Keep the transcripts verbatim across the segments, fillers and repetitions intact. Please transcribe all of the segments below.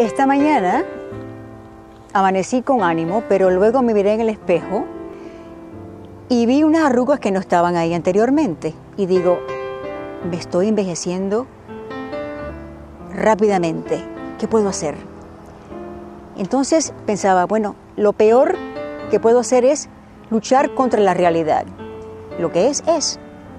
Esta mañana amanecí con ánimo, pero luego me miré en el espejo y vi unas arrugas que no estaban ahí anteriormente. Y digo, me estoy envejeciendo rápidamente. ¿Qué puedo hacer? Entonces pensaba, bueno, lo peor que puedo hacer es luchar contra la realidad. Lo que es, es.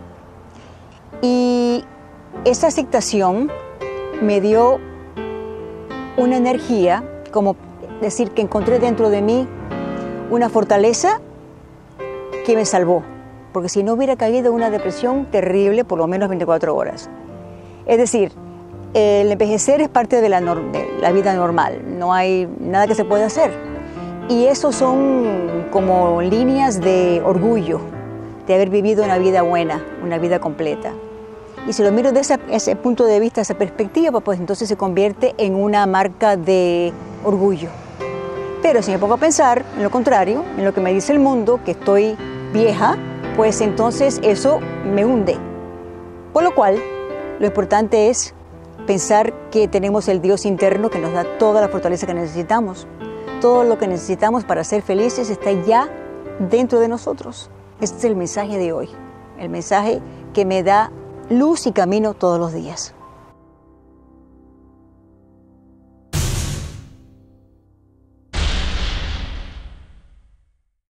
Y esa aceptación me dio una energía, como decir que encontré dentro de mí una fortaleza que me salvó, porque si no hubiera caído en una depresión terrible por lo menos veinticuatro horas. Es decir, el envejecer es parte de la, de la vida normal, no hay nada que se pueda hacer. Y eso son como líneas de orgullo, de haber vivido una vida buena, una vida completa. Y si lo miro desde ese, ese punto de vista, esa perspectiva, pues entonces se convierte en una marca de orgullo. Pero si me pongo a pensar en lo contrario, en lo que me dice el mundo, que estoy vieja, pues entonces eso me hunde. Por lo cual, lo importante es pensar que tenemos el Dios interno que nos da toda la fortaleza que necesitamos. Todo lo que necesitamos para ser felices está ya dentro de nosotros. Este es el mensaje de hoy, el mensaje que me da luz y camino todos los días.